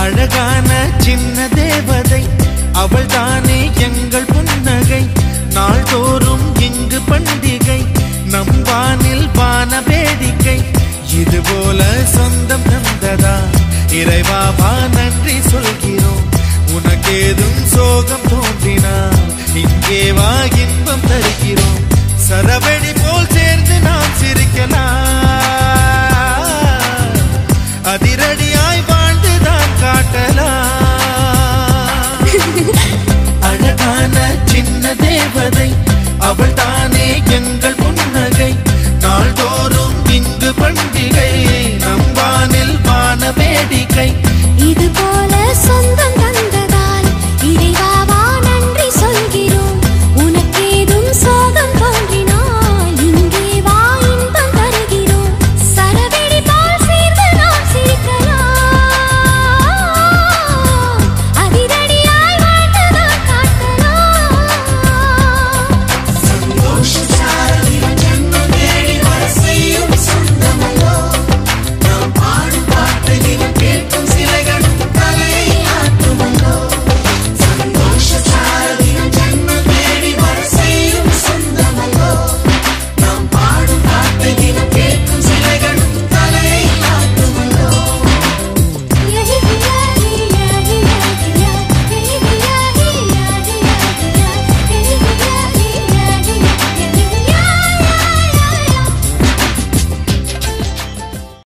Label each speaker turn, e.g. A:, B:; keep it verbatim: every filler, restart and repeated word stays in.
A: அழகான சின்ன தேவதை அவள் தானே எங்கள் புன்னகை நாள்தோறும் இங்கு பண்டிகை நம் வானில் வான வேடிக்கை இதுபோல சொந்தம் தந்ததா இறைவாவா நன்றி சொல்கிறோம் உனக்கேதும் சோகம் தோன்றினால் இங்கே வா இன்பம் தருகிறோம் சரவெடி போல் சேர்ந்து நாம் சிரிக்கலாம் அதிரடியா